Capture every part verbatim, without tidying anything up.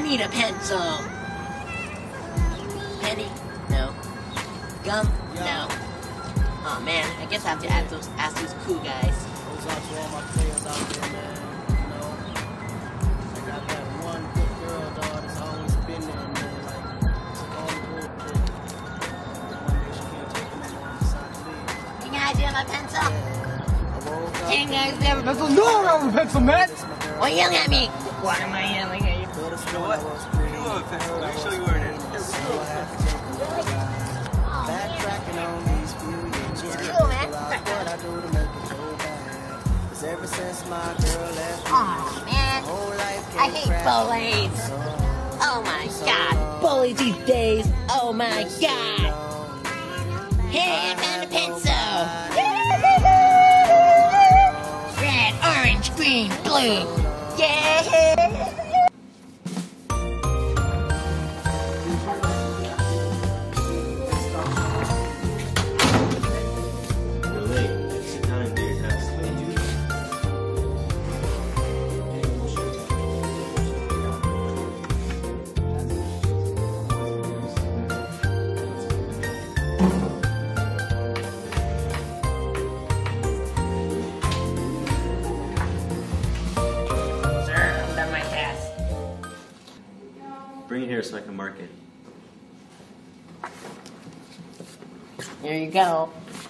need a pencil. Penny? No. Gum? No. Oh man, I guess I have to ask those, ask those cool guys. Goes out to all my players out there, man. You know, I got that one good girl, dog, that's always been there, man. Like, took all the bullshit. One day she can't take it no more and decided to leave. Can you guys have a pencil? Yeah. I woke up. Can you guys have a pencil? No, I don't have a pencil, man. Why you yelling at me? Why am I yelling at you? You know what? You have a pencil. Let me show you where it is. Backtracking on these few years. It's cool, man. What I do to make it go bad. 'Cause ever since my girl left me, Oh man, whole life I hate bullies. Oh my god, bullies these days. Oh my god. Hey, I found a pencil. Red, orange, green, blue. Yeah. Bring it here so I can mark it. There you go.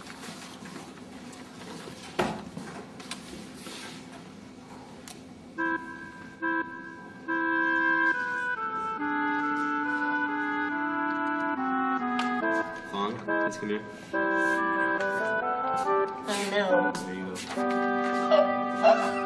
Fong, let's come here. I know. There you go.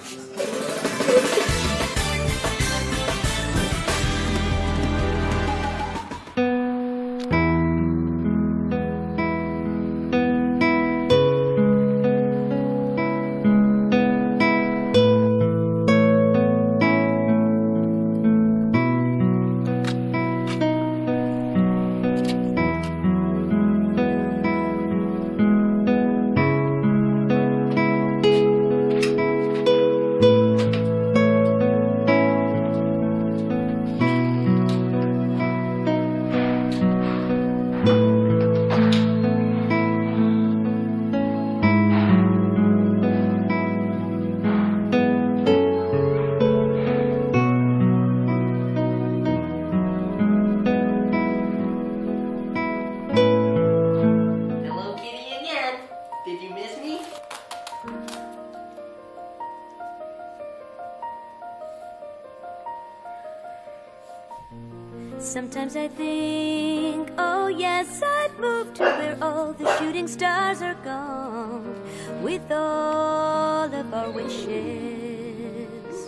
Sometimes I think, oh yes, I'd move to where all the shooting stars are gone, with all of our wishes.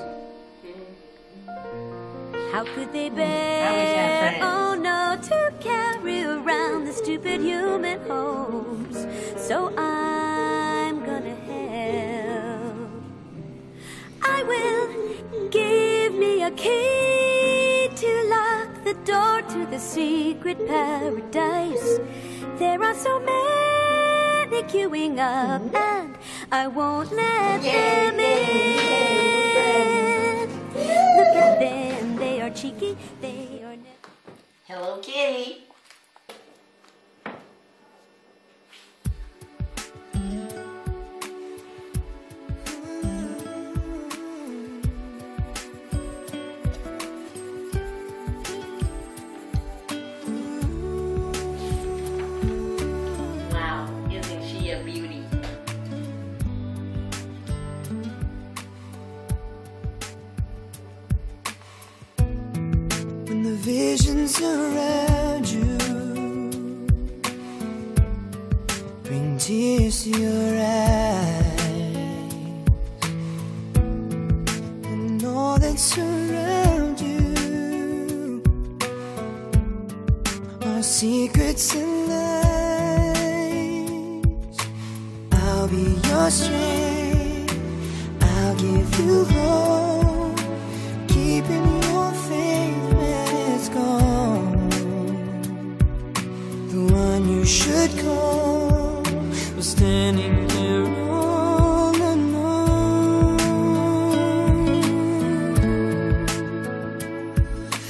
How could they bear, oh no, to carry around the stupid human hopes? So I'm gonna help. I will. Give me a key to lock the door to the secret paradise. There are so many queuing up, and I won't let them in. Look at them, they are cheeky, they are never. Hello, Kitty. Visions around you bring tears to your eyes, and all that surround you are secrets and lies. I'll be your strength, I'll give you hope, keeping your faith gone. The one you should call was standing there all alone.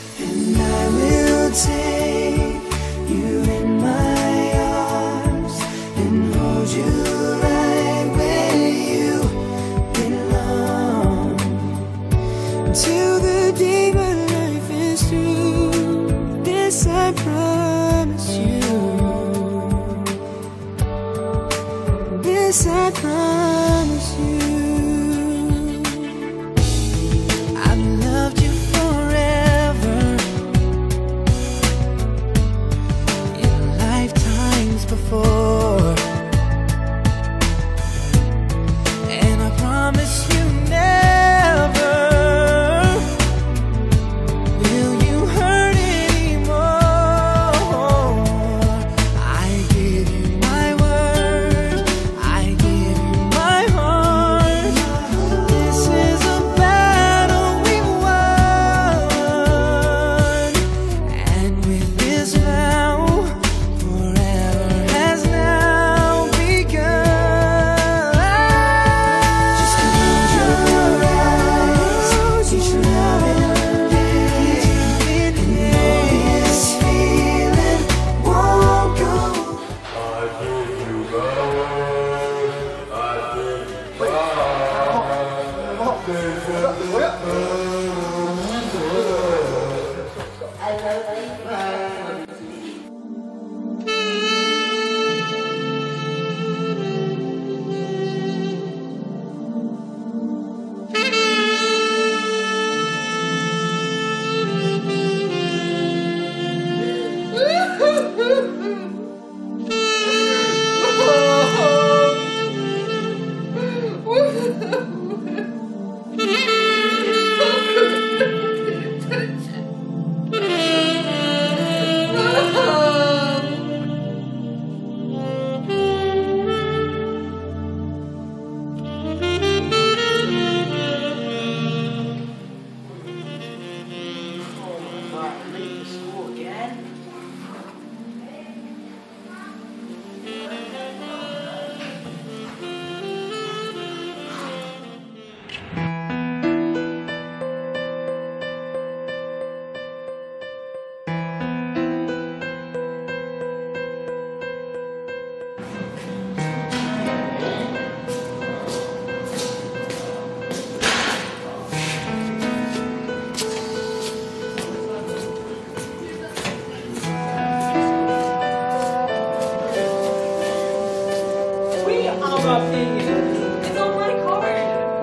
It's on my card.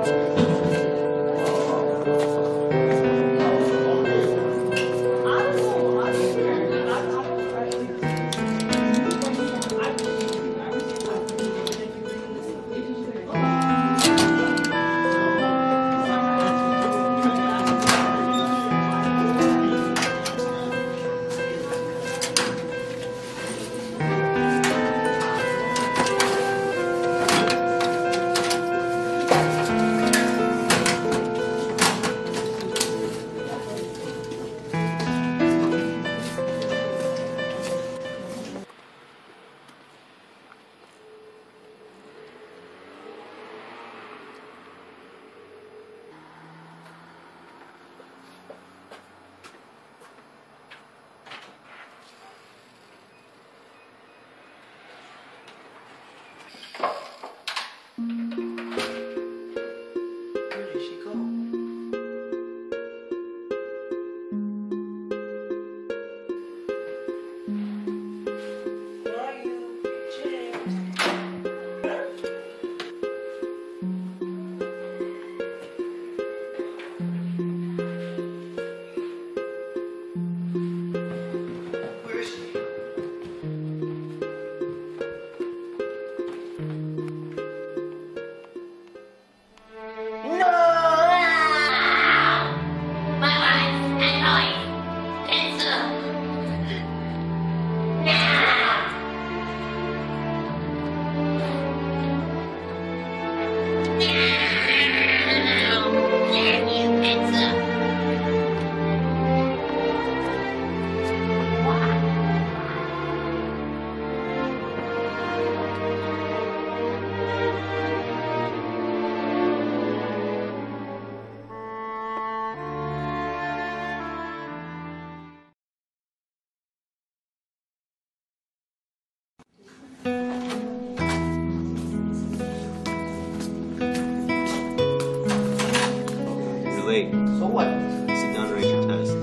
Late. So what? Sit down and write your test.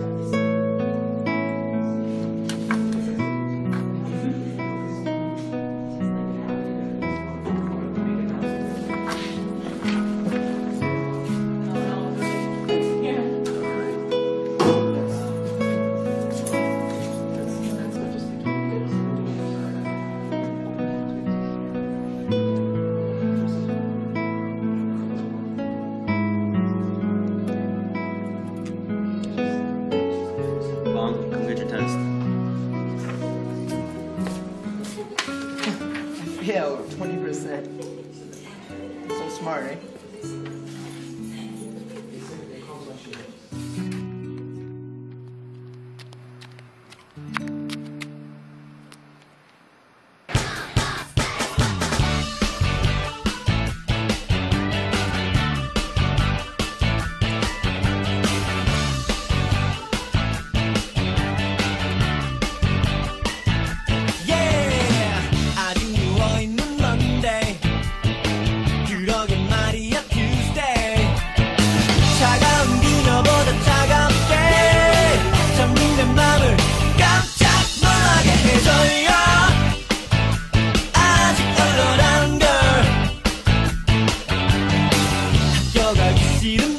Come get your test. Failed twenty percent. So smart, eh? Yeah, 아직 누워있는 Monday. 그러게 말이야. Peter